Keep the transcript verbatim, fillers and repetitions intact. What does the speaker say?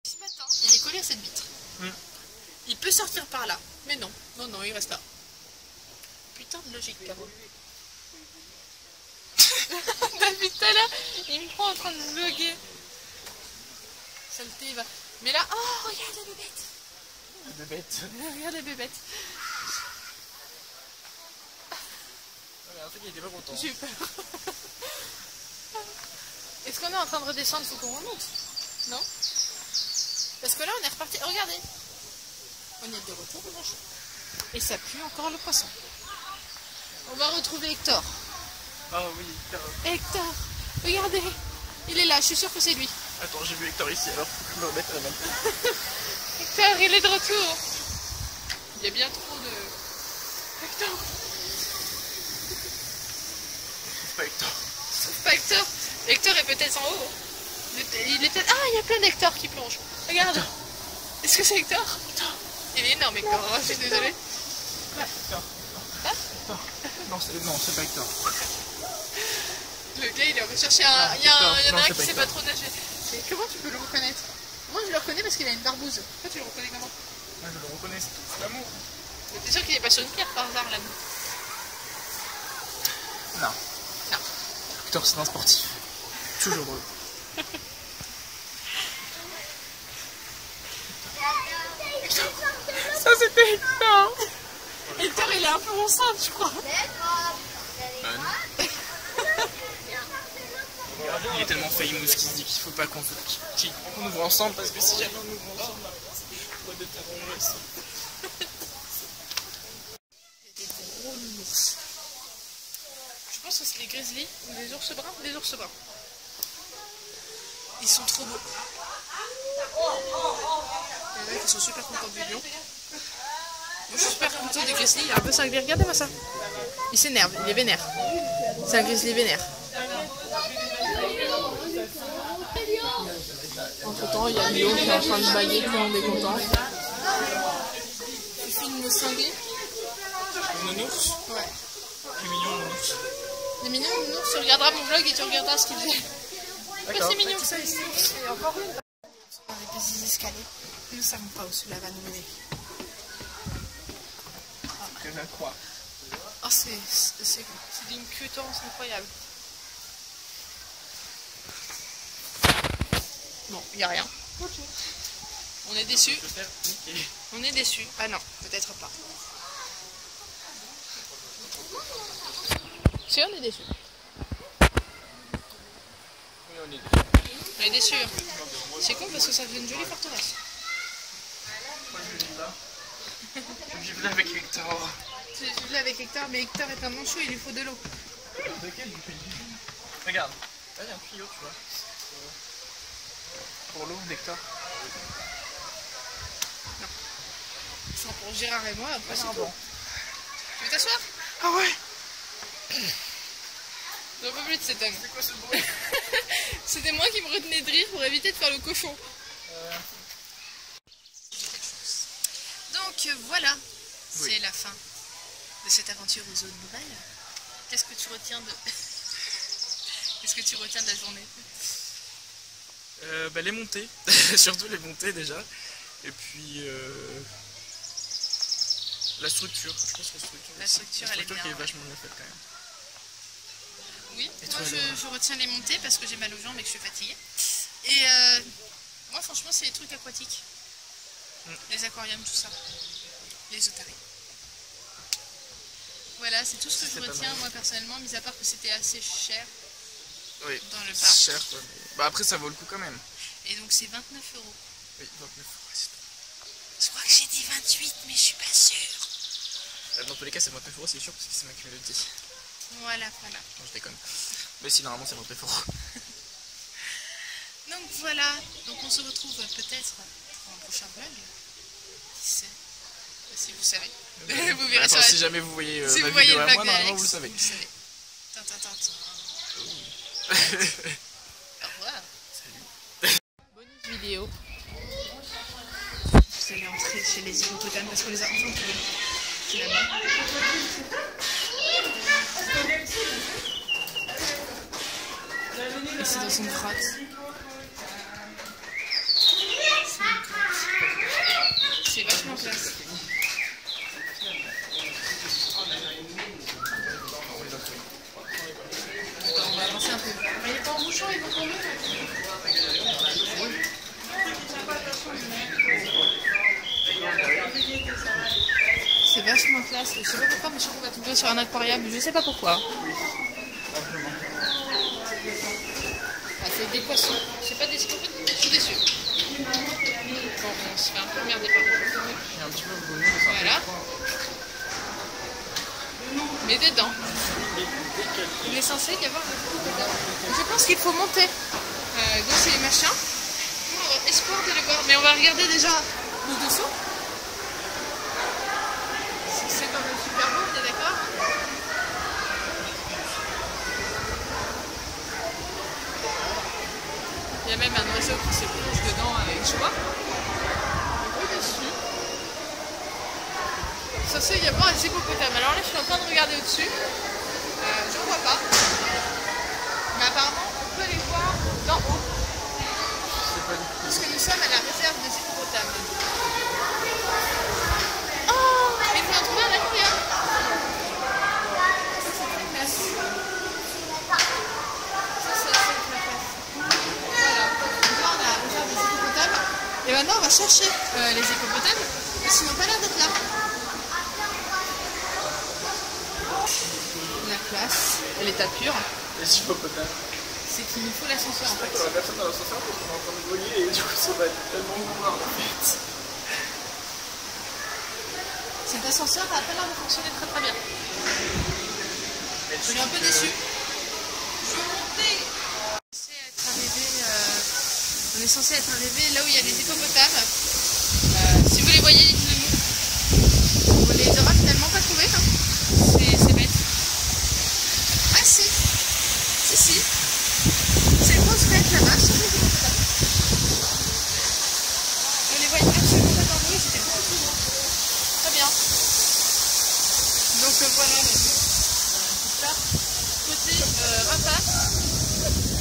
Ce matin, il est collé à cette vitre. Mm. Il peut sortir par là, mais non, non, non, il reste là. Putain de logique, Caro. Depuis tout à l'heure, il me prend en train de vlogger. Saleté, il va. Mais là, oh, regarde la bébête. La bébête. Regarde la bébête. En fait, il était pas content. J'ai eu peur. Est-ce qu'on est en train de redescendre? Faut qu'on remonte. Non? Parce que là, on est reparti. Regardez. On est de retour, bonjour. Et ça pue encore le poisson. On va retrouver Hector. Ah oui, Hector. Hector, regardez. Il est là, je suis sûre que c'est lui. Attends, j'ai vu Hector ici, alors faut que je me remette à la main. Hector, il est de retour. Il y a bien trop de... Hector. C'est pas Hector. C'est pas Hector. Hector est peut-être en haut. Il est peut-être... Ah, il y a plein d'Hector qui plongent. Regarde. Est-ce que c'est Hector? Hector. Il est énorme, Hector. Oh, je suis désolée. Hector. Hein? Hector. Non, c'est pas Hector. Le gars, il est recherché un... Ah, il y, a un... il y en a non, un qui pas sait pas trop nager. Et comment tu peux le reconnaître? Moi, je le reconnais parce qu'il a une barbouze. Toi, tu le reconnais comment? Moi, je le reconnais, c'est l'amour. T'es sûr qu'il est pas sur une pierre par hasard, là? Non. Non. Hector, c'est un sportif. Toujours drôle. Ça, c'était Hector. Hector, il est un peu enceinte, je crois. Euh, non. Il est tellement famous qu'il se dit qu'il faut pas qu'on qu'on ouvre ensemble parce que si jamais on ouvre ensemble, on va être arrangé ici. Il y a des gros nounours. Je pense que c'est des grizzlies ou des ours bruns. Des ours bruns. Ils sont trop beaux. Il y en a qui sont super contents du lion. Moi je suis super content des grizzlies. Il est un peu cinglé. Regardez-moi ça. Il s'énerve, il est vénère. C'est un grizzly vénère. Entre temps, il y a le lion qui est en train de bailler, tout le monde est content. Tu filmes le sanglier? Le nounours? Ouais. C'est mignon, le nounours. C'est mignon, le nounours. Tu regarderas mon vlog et tu regarderas ce qu'il fait. Ouais, c'est mignon que ça ici. Et encore une. Avec des escaliers. Nous ne savons pas où cela va nous mener. Je la crois. Oh, c'est d'une cuitance incroyable. Bon, il n'y a rien. On est déçus. On est déçus. Ah non, peut-être pas. Si, on est déçus. Oui, on est déçus. On est déçus. C'est con parce que ça fait une jolie forteresse. Moi, je vis là. Je vis là avec Hector. Je suis là avec Hector, mais Hector est un manchot, il lui faut de l'eau. De quel du pays? Regarde, là il y a un tuyau, tu vois. Pour l'eau d'Hector. Non. C'est pour Gérard et moi, après c'est Ah, tout. bon. Tu veux t'asseoir? Ah ouais. J'en peux plus de cet homme. C'est quoi ce bruit? C'était moi qui me retenais de rire pour éviter de faire le cochon. euh... Donc euh, voilà, oui. C'est la fin de cette aventure aux eaux de Nouvelle. Qu'est-ce que tu retiens de... Qu'est-ce que tu retiens de la journée? euh, bah, les montées, surtout les montées déjà. Et puis euh... la structure, je pense que la structure, la structure, la elle est structure bien, qui est ouais. vachement bien faite quand même. Oui, et moi je, je retiens les montées parce que j'ai mal aux jambes et que je suis fatiguée. Et euh, moi franchement c'est les trucs aquatiques. Mm. Les aquariums, tout ça. Les otaries. Voilà, c'est tout ce que je retiens moi personnellement, mis à part que c'était assez cher. Oui, dans le parc. C'est cher quoi. Bah après ça vaut le coup quand même. Et donc c'est vingt-neuf euros. Oui, vingt-neuf euros, c'est tout. Je crois que j'ai dit vingt-huit, mais je suis pas sûre. Dans tous les cas c'est vingt-neuf euros, c'est sûr, parce que c'est ma qui me le dit. Voilà, voilà. Non, je déconne. Mais si normalement c'est vingt-neuf euros. Donc voilà, donc on se retrouve peut-être dans un prochain vlog. Qui sait? Si vous savez. Ouais. Vous verrez Attends, sur la... si jamais vous voyez euh, si ma vous voyez vidéo le à vlog moi, de normalement Alex, vous le savez. Vous savez. Tintin, tintin. Au revoir. Salut. Bonus vidéo. Vous allez entrer chez les hippopotames parce qu'on les a enfin trouvés. Finalement. Et c'est dans une grotte. C'est Je sais pas pourquoi, mais je trouve qu'on va tomber sur un aquarium. Je sais pas pourquoi. Oui, simplement. Ah, c'est des poissons. C'est pas des scorpions. Je suis déçue. Bon, on se fait un peu emmerder par contre. Il y a un petit peu de volume, mais Voilà. Mais dedans. Il est censé y avoir le hippopotame. Je pense qu'il faut monter euh, dans ces machins pour avoir espoir de le voir. Mais on va regarder déjà le dessous. C'est quand même super beau, on est d'accord? Il y a même un oiseau qui se plonge dedans avec joie. Au-dessus. Censé y avoir des hippopotames. Alors là, je suis en train de regarder au-dessus. Euh, je ne vois pas. Mais apparemment, on peut les voir d'en haut. Puisque nous sommes à la réserve des hippopotames. Oh, mais il faut en trouver un aquarium. Ça, c'est très classe. Ça, c'est très classe. Voilà. Donc là, on a la réserve des hippopotames. Et maintenant, on va chercher euh, les hippopotames. Parce qu'ils n'ont pas l'air d'être là. La classe, l'état pur. Les hippopotames. C'est qu'il nous faut l'ascenseur en fait. Il y aura personne dans l'ascenseur parce qu'on est en train de voler et du coup ça va être tellement noir en fait. Cet ascenseur a pas l'air de fonctionner très très bien. Je suis un peu déçue. Je veux monter. On est censé être arrivé là où il y a les hippopotames. Euh, si vous les voyez, dites-le nous. On les aura finalement pas trouvés. Hein. C'est bête. Ah si. Si si. C'est une grosse crête là-bas sur les hippopotames. On les voyait absolument pas dans l'eau, ils étaient beaucoup plus grands. Très bien. Donc euh, voilà. Ça. Côté euh, rapace.